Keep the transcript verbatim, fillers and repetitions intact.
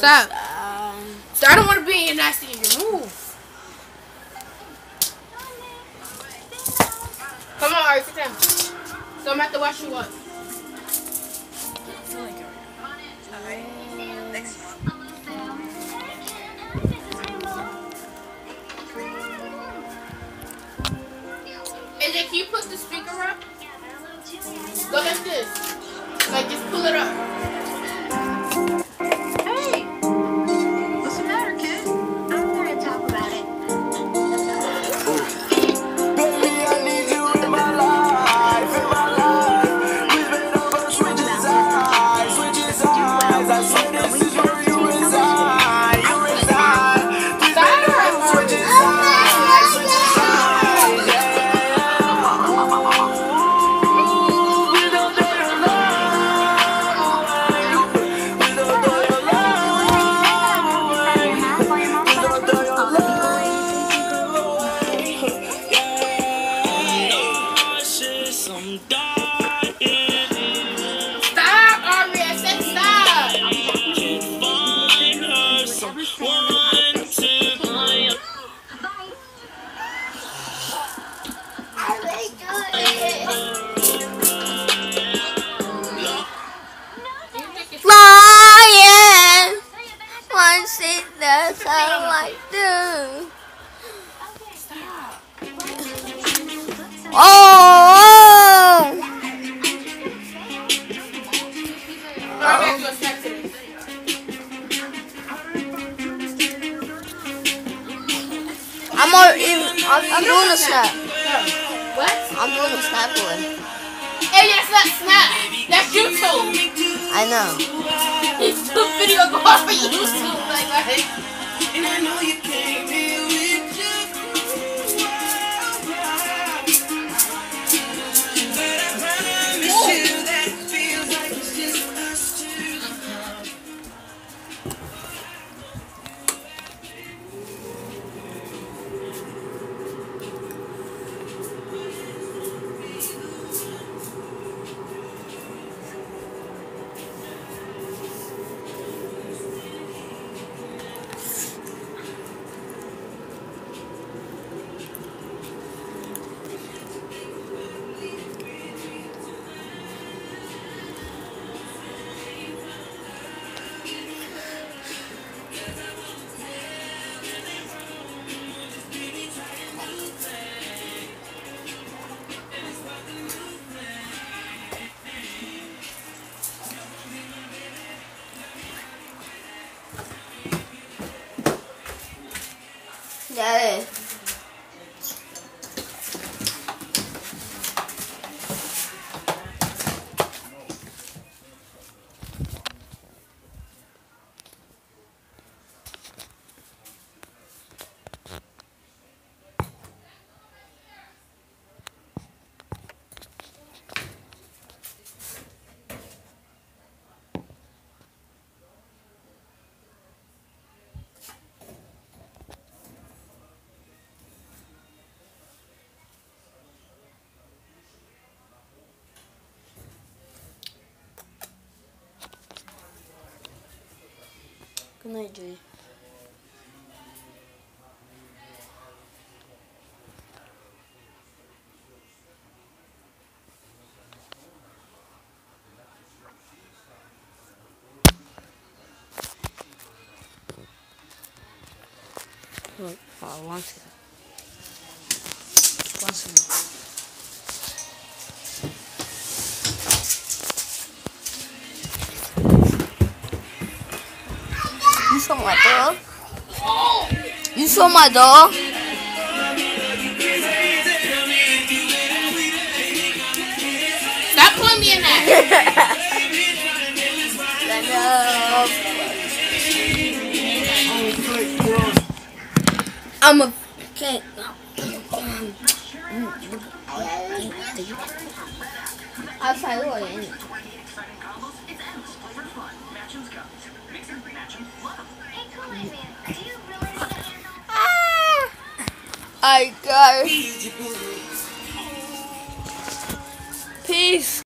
stop. So I don't want to be in your nasty nigga. Move. Come on, Ari, sit down. So I'm about to wash you up. Alright. Next one. A J, can you put the speaker up? Go like this. Like, just pull it up. Hey! What's the matter, kid? I'm gonna talk about it. Baby, I need you in my life, in my life. We've been over switches eyes, switches eyes. I swear this is where you reside, you reside. We've been over switches eyes, switches eyes, yeah. We don't do your love away. We don't do your love away. We don't do your love away. Nauseous, I'm dying. Stop, Ari. I said stop. Can't find her someone to blame. Flying. One seat, that's all I do. Oh! Ari, I got to accept it. I'm already, I'm, I'm doing a snap. What? I'm doing a snap one. Hey, that's not Snap. That's YouTube. I know. It's the video go off for YouTube. Like, what? And I know you can't deal with just but I promise you that it feels like it's just us two. That is. Good night, Jay. Look, I want to. Want some. You saw my dog? You saw my dog? Stop putting me in that. I'm a can't. Outside lawyer. I go. Peace.